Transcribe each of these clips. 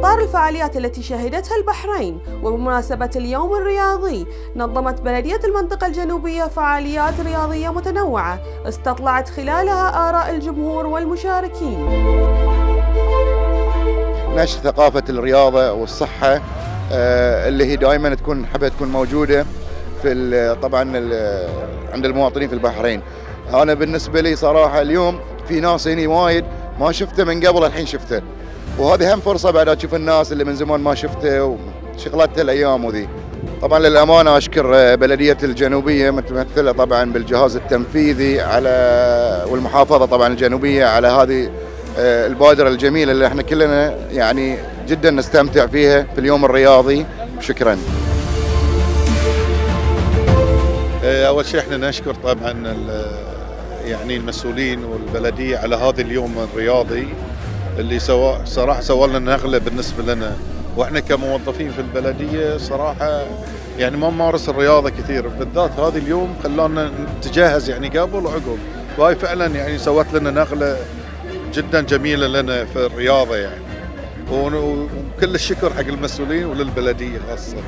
إطار الفعاليات التي شهدتها البحرين وبمناسبة اليوم الرياضي، نظمت بلدية المنطقة الجنوبية فعاليات رياضية متنوعة استطلعت خلالها آراء الجمهور والمشاركين. نشر ثقافة الرياضة والصحة اللي هي دائما حابة تكون موجودة في طبعا عند المواطنين في البحرين. أنا بالنسبة لي صراحة اليوم في ناس هني وايد ما شفته من قبل الحين شفته، وهذه هم فرصة بعد أشوف الناس اللي من زمان ما شفته وشغلتها الأيام وذي. طبعا للأمانة أشكر بلدية الجنوبية متمثلة طبعا بالجهاز التنفيذي والمحافظة طبعا الجنوبية على هذه البادرة الجميلة اللي احنا كلنا يعني جدا نستمتع فيها في اليوم الرياضي. شكرا. أول شيء احنا نشكر طبعا يعني المسؤولين والبلدية على هذا اليوم الرياضي اللي صراحة سوى لنا نغلة بالنسبة لنا، واحنا كموظفين في البلدية صراحة يعني ما نمارس الرياضة كثير، بالذات هذا اليوم خلانا نتجهز يعني قبل وعقب، وهاي فعلا يعني سوت لنا نغلة جدا جميلة لنا في الرياضة يعني، وكل الشكر حق المسؤولين وللبلدية خاصة.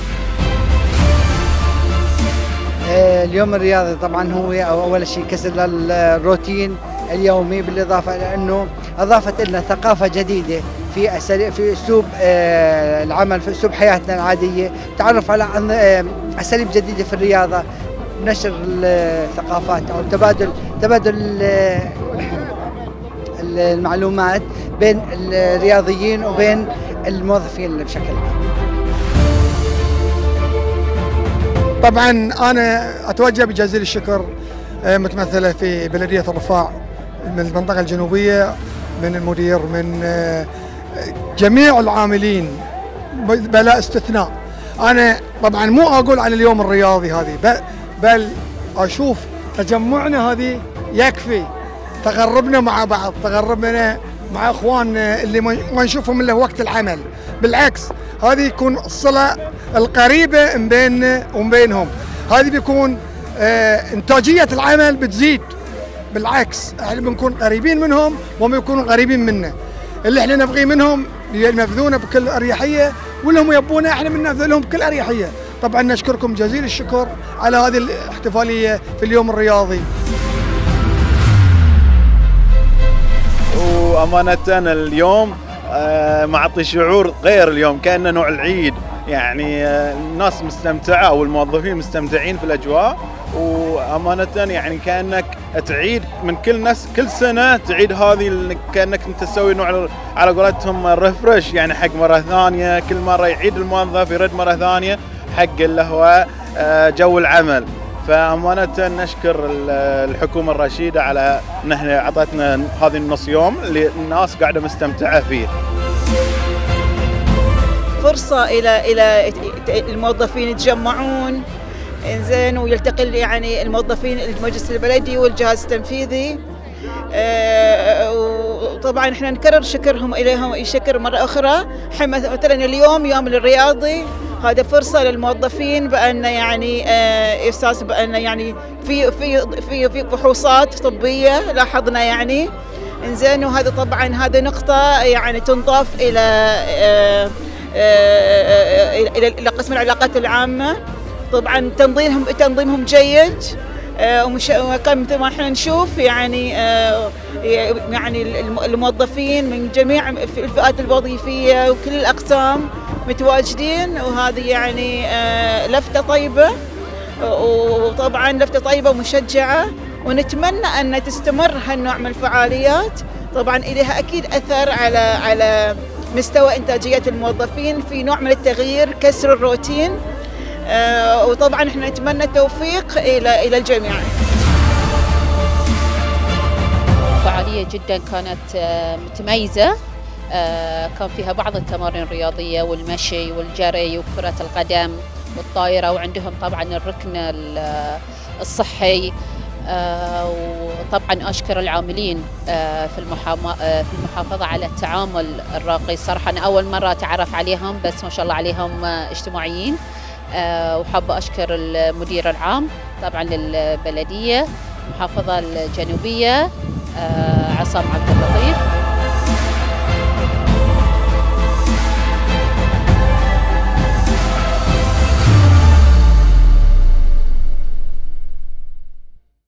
اليوم الرياضي طبعا هو اول شيء كسر الروتين اليومي، بالاضافه الى انه اضافت لنا ثقافه جديده في اسلوب العمل، في اسلوب حياتنا العاديه، تعرف على اساليب جديده في الرياضه، نشر الثقافات او تبادل المعلومات بين الرياضيين وبين الموظفين بشكل عام. طبعا انا اتوجه بجزيل الشكر متمثله في بلديه الرفاع من المنطقه الجنوبيه، من المدير، من جميع العاملين بلا استثناء. انا طبعا مو اقول على اليوم الرياضي هذه، بل اشوف تجمعنا هذه يكفي، تقربنا مع بعض، تقربنا مع اخواننا اللي ما نشوفهم الا وقت العمل. بالعكس هذه يكون الصله القريبه من بيننا ومن بينهم، هذه بيكون انتاجيه العمل بتزيد. بالعكس احنا بنكون قريبين منهم وهم يكونوا قريبين منا، اللي احنا نبغي منهم ينفذونه بكل اريحيه، واللي هم يبونه احنا بننفذ لهم بكل اريحيه. طبعا نشكركم جزيل الشكر على هذه الاحتفاليه في اليوم الرياضي. وأمانة اليوم معطي شعور غير اليوم، كأنه نوع العيد يعني، الناس مستمتعة والموظفين مستمتعين في الأجواء، وأمانة يعني كأنك تعيد من كل سنة تعيد هذه، كأنك أنت تسوي نوع على قولتهم ريفرش يعني حق مرة ثانية، كل مرة يعيد الموظف يرد مرة ثانية حق اللي هو جو العمل. فأمانة نشكر الحكومة الرشيدة على أنها أعطتنا هذه النص يوم اللي الناس قاعدة مستمتعة فيه. فرصة إلى الموظفين يتجمعون إنزين ويلتقي يعني الموظفين المجلس البلدي والجهاز التنفيذي، وطبعا احنا نكرر شكرهم إليهم شكر مرة أخرى. مثلا اليوم يوم الرياضي، هذا فرصة للموظفين بأن يعني إحساس بأن يعني في فحوصات طبية لاحظنا يعني إنزين، وهذا طبعا هذا نقطة يعني تنضاف إلى قسم العلاقات العامة. طبعا تنظيمهم جيد، مثل ما احنا نشوف يعني الموظفين من جميع الفئات الوظيفية وكل الأقسام متواجدين، وهذه يعني لفتة طيبة، وطبعا لفتة طيبة ومشجعة، ونتمنى أن تستمر هالنوع من الفعاليات. طبعا إليها أكيد أثر على مستوى إنتاجية الموظفين في نوع من التغيير، كسر الروتين، وطبعا احنا نتمنى التوفيق إلى الجميع. فعالية جدا كانت متميزة، كان فيها بعض التمارين الرياضية والمشي والجري وكرة القدم والطائرة، وعندهم طبعا الركن الصحي، وطبعا أشكر العاملين في المحافظة على التعامل الراقي. صراحة أنا أول مرة أتعرف عليهم، بس ما شاء الله عليهم اجتماعيين، وحابة أشكر المدير العام طبعا للبلدية المحافظة الجنوبية عصام عبد